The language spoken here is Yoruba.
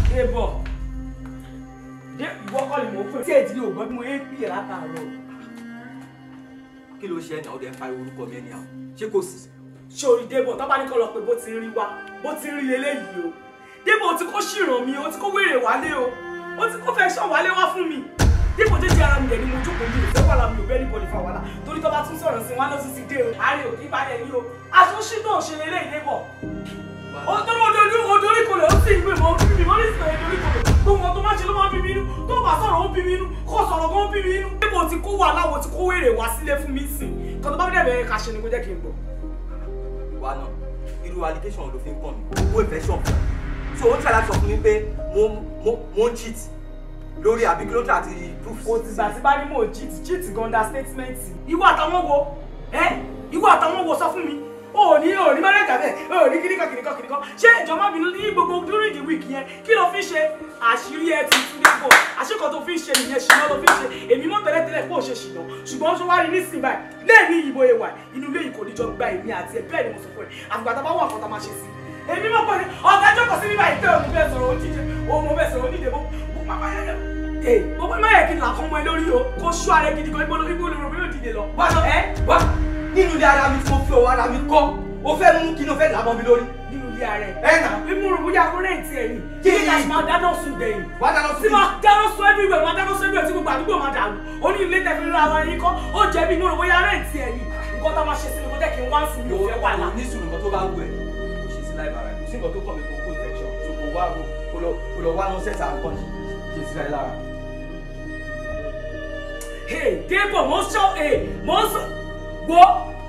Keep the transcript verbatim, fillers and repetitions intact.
Débọ̀. Dé ìwọ kọ́ ni mo fẹ́. Tí ẹ ti ní ògbọ́n bí mo yé pè látàárọ̀. Kí ló ṣe ẹ̀nà ọdẹ ń pariwo orúkọ mi ẹni àwọn? Ṣé kò sí? Ṣé orí Débọ̀ tó bá ní kọ́ lọ pé bó ti ń rí wá, bó ti ń rí eléyìí o. Débọ̀ ti kó ṣìràn mi, ó ti kó wèrè wálé o. Ó ti kó fẹ́ ṣàn wálé wá fún mi. Débọ̀ jẹ́jẹ́ ara mi dẹ̀ ni mo jókòó mi ò fẹ́ wà lámi ò bẹ́ẹ̀ níbo ní fa wàhálà. Torí tó bá tún sọ̀rọ̀ sí wọn lọ sí ti dé o. Àárẹ̀ òkè balẹ̀ ní o. Àtúnṣí náà ṣe lélẹ́yìn Débọ̀. Ó tó ní odorí kò lè ó sì ń gbé mọ́ bí mi mọ́ ní ìsìn odorí kò lè. Gbogbo tó má ṣe ló máa ń bí mi inú. Tó bá sọ̀rọ̀ ó bí mi inú. Kó sọ̀rọ̀ gan ó bí mi inú. Débọ̀ ti kó wàhálà wo ti kó wèrè wá sílé fún mi sìn. Kan tó bá dẹ̀ bẹ̀rẹ̀ ká ṣe ni kó jẹ́ kí n gbọ́. Wà náà, irú allegation ló fi ń kàn mí. Owó infection fún mi. So ó ń ṣàlàyé sọ fún mi pé mo mo mo ń cheat lórí àbí kí ló tà àti proof. O ti gbà tí bá ní mò ń cheat cheat gan understatement. Ìwọ àtàwọn wo ẹ́ ìwọ àtàwọn wo sọ fún mi. O ò ní o ò ní mẹ́rẹ̀ẹ́gà bẹ́ẹ̀ o ò ní kíníkan kíníkan kíníkan. Ṣé ìjọba bínú ní gbogbo during the week yẹn kí ló fi ṣe àṣírí ẹ ti tún Débọ̀? Àṣekọ̀ tó fi ń ṣe nìyẹn ṣìnà ló fi ń ṣe. Èmi mọ̀ tẹ́lẹ̀tẹ́lẹ̀ pé ò ṣe ṣìnà ṣùgbọ́n ṣó wá rí nísìnyí báyìí lẹ́ẹ̀ni ìbò ẹ̀wà inú ilé yìí kò ní jọ gba èmi àti ẹ̀ bẹ́ẹ̀ ni mo sọ fún ẹ àgbà tá a bá wà kọ́ta máa ṣe sí i. Èmi mọ̀ pé ọ̀gá jókòó sí bíbá ìtẹ́ òun bẹ́ẹ̀ sọ̀rọ̀ òjíjẹ òun mo bẹ́ẹ̀ sọ̀rọ̀ onídìbò gbogbo má yẹ kí n là kọ́ mọ ẹ lórí o kó ṣọ́ ara gidi gan igbó igbó lórí yóò dìde lọ. Wá lọ ẹ wá nínú ilé ara mi tí mo fi ọwọ́ ara mi kọ́ o fẹ́ mú kí ni o fẹ́ làbọ̀ mi lórí. Nínú ilé ara ẹ. Ẹ nà. Bí mo rò bóyá akọ́rẹ́ ti ẹ̀ ní. Kí ni ká ṣe máa dáná sun dẹ̀yìn. Wá dáná sun. Tí máa dáná sun everywhere máa dáná sun everywhere tí gbogbo àdúgbò máa dàrú. Ó ní ilé tẹ̀fí ra ara yín kọ́ ó jẹ́ bí mo rò bóyá rẹ̀ ti ẹ̀ ní. Nǹkan tá a máa ṣe sí ni kó jẹ́ kí n wá sí mi ò fẹ́ wà lá. Ní sùúrù nǹkan tó bá wù ẹ́ kò ṣe sí láì bàrà kò sí nǹkan tó kàn mí kó kó infection so kò wá kó lọ wá nọ́sẹ̀sì àǹkan ṣe sí láì lára. Hey, Débọ̀ mo ń sọ mo ń sọ wo